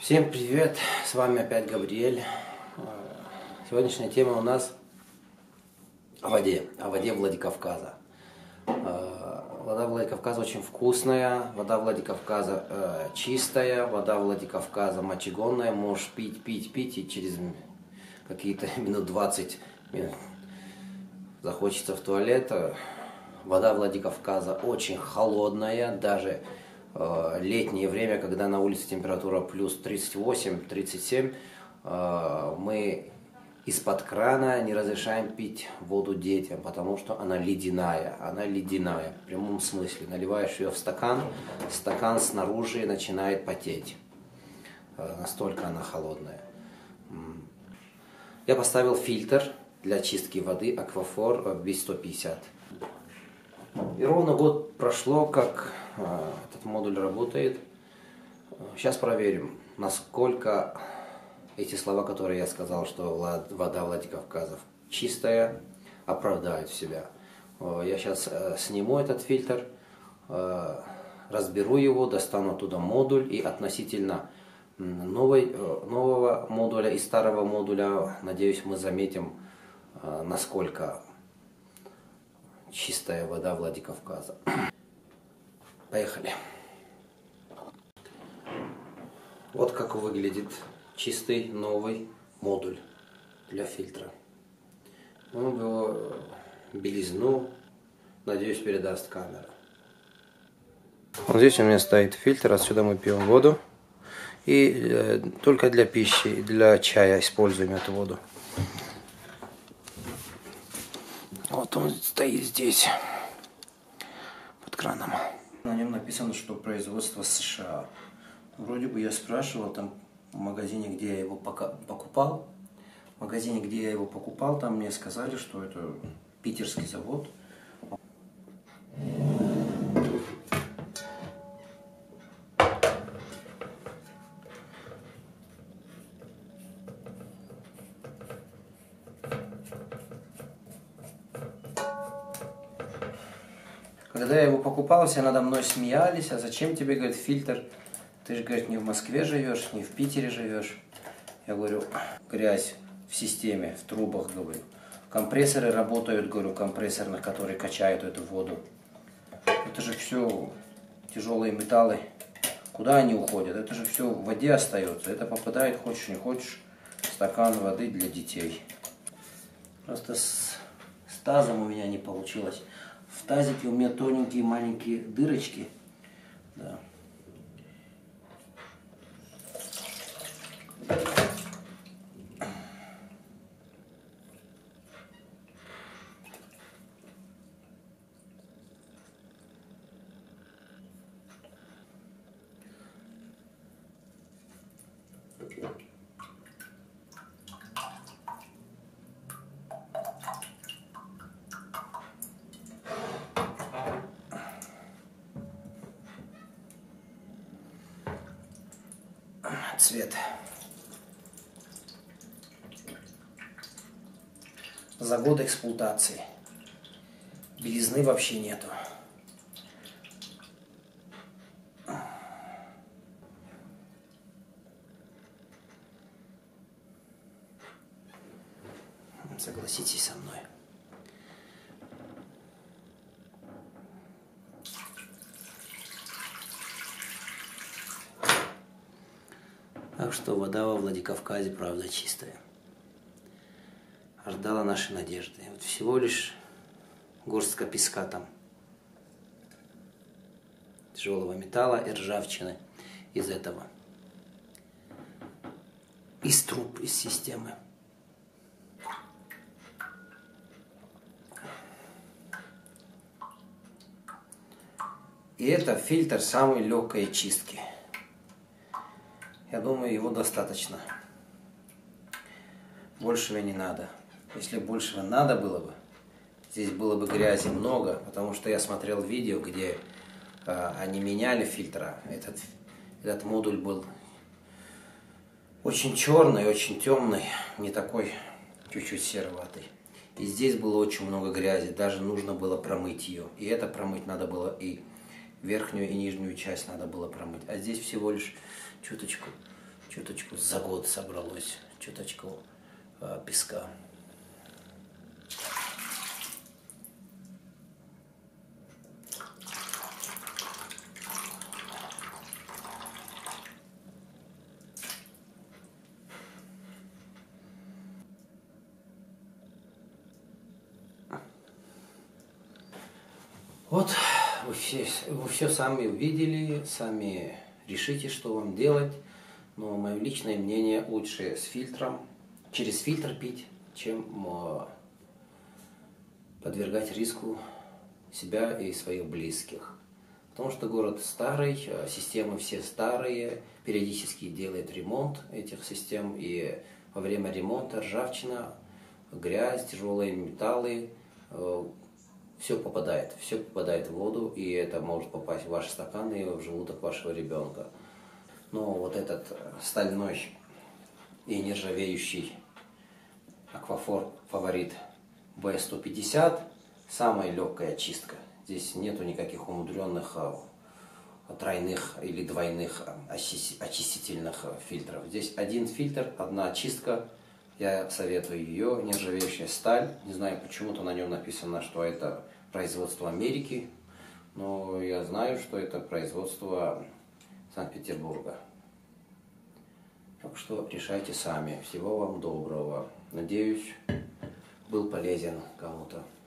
Всем привет, с вами опять Габриэль. Сегодняшняя тема у нас о воде Владикавказа. Вода Владикавказа очень вкусная, вода Владикавказа чистая, вода Владикавказа мочегонная, можешь пить и через какие-то минут 20 захочется в туалет. Вода Владикавказа очень холодная, даже летнее время, когда на улице температура плюс 38-37, мы из-под крана не разрешаем пить воду детям, потому что она ледяная, в прямом смысле. Наливаешь ее в стакан, стакан снаружи начинает потеть, настолько она холодная. Я поставил фильтр для чистки воды Аквафор B150. И ровно год прошло, как этот модуль работает. Сейчас проверим, насколько эти слова, которые я сказал, что вода Владикавказа чистая, оправдают себя. Я сейчас сниму этот фильтр, разберу его, достану оттуда модуль и относительно нового модуля и старого модуля, надеюсь, мы заметим, насколько чистая вода Владикавказа. Поехали. Вот как выглядит чистый новый модуль для фильтра. Его белизну, надеюсь, передаст камера. Вот здесь у меня стоит фильтр, отсюда мы пьем воду. И только для пищи, для чая используем эту воду. Вот он стоит здесь, под краном. На нем написано, что производство США. Вроде бы я спрашивал там в магазине, где я его покупал. В магазине, где я его покупал, там мне сказали, что это питерский завод. Когда я его покупал, все надо мной смеялись, а зачем тебе, говорит, фильтр? Ты же, говорит, не в Москве живешь, не в Питере живешь. Я говорю, грязь в системе, в трубах, говорю. Компрессоры работают, говорю, компрессорных, которые качают эту воду. Это же все тяжелые металлы. Куда они уходят? Это же все в воде остается. Это попадает, хочешь не хочешь, в стакан воды для детей. Просто с тазом у меня не получилось. В тазике у меня тоненькие маленькие дырочки. Да. Цвет. За год эксплуатации. Белизны вообще нету. Согласитесь со мной. Так что вода во Владикавказе, правда, чистая. Ждала наши надежды. Вот всего лишь горстка песка там. Тяжелого металла и ржавчины из этого. Из труб, из системы. И это фильтр самой легкой чистки. Я думаю, его достаточно. Большего не надо. Если большего надо было бы, здесь было бы грязи много, потому что я смотрел видео, где они меняли фильтра. Этот модуль был очень черный, очень темный, не такой чуть-чуть сероватый. И здесь было очень много грязи, даже нужно было промыть ее. И это промыть надо было, и верхнюю и нижнюю часть надо было промыть. А здесь всего лишь чуточку чуточку за год собралось, чуточку песка. Вот, вы все сами увидели, сами решите, что вам делать. Но мое личное мнение, лучше с фильтром, через фильтр пить, чем подвергать риску себя и своих близких. Потому что город старый, системы все старые, периодически делает ремонт этих систем, и во время ремонта ржавчина, грязь, тяжелые металлы, все попадает в воду, и это может попасть в ваш стакан и в желудок вашего ребенка. Но вот этот стальной и нержавеющий Аквафор Фаворит B150 самая легкая очистка. Здесь нету никаких умудренных тройных или двойных очистительных фильтров. Здесь один фильтр, одна очистка. Я советую ее, нержавеющая сталь. Не знаю, почему-то на нем написано, что это производство Америки, но я знаю, что это производство Санкт-Петербурга. Так что решайте сами. Всего вам доброго. Надеюсь, был полезен кому-то.